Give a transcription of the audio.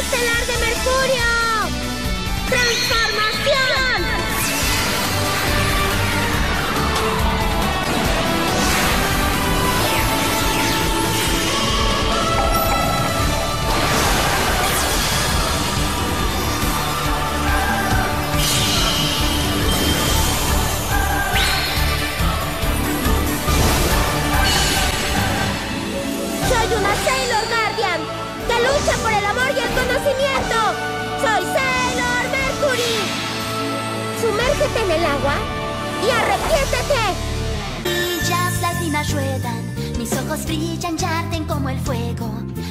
estelar de Mercurio! ¡Transformación! Soy una Sailor Guardian que lucha por el amor y el conocimiento. ¡Soy Sailor Mercury! Sumérgete en el agua y arrepiéntete. Brillas, las limas ruedan, mis ojos brillan y arden como el fuego.